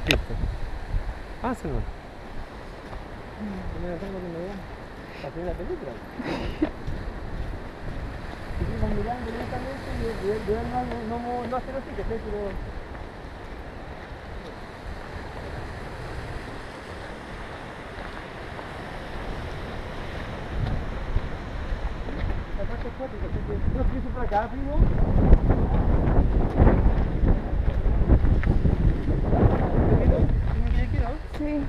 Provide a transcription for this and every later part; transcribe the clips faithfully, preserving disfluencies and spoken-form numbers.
Listo. Pásenlo. Yo me tengo que mirar para hacer la película. Seguimos mirando lentamente y de de no, no, no, no hacer así, que sé, pero... La parte acuática, así que... ¿No pienso por acá, primo? Sí.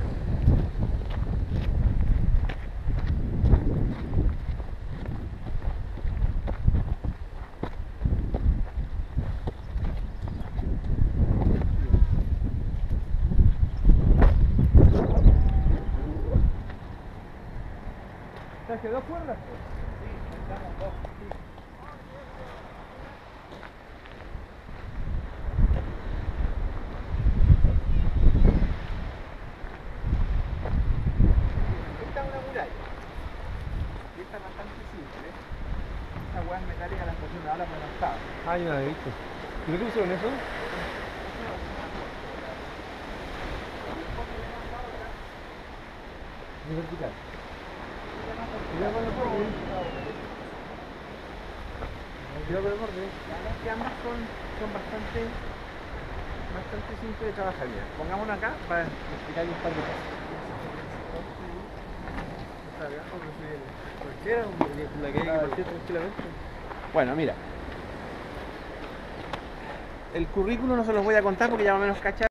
¿Traje dos cuerdas? Sí, necesitamos dos. Sí. Esta es una muralla. Y esta es bastante simple. Esta hueá es metálica, la estación de ahora me la estaba. Ah, yo la he visto. ¿Y por qué pusieron eso? Es vertical. Cuidado con el borde. Cuidado con el borde. Que ambas son, son bastante, bastante simples de trabajar. Mira, pongámonos acá para explicar un par de cosas. Bueno, mira. El currículo no se los voy a contar porque ya más o menos cachar.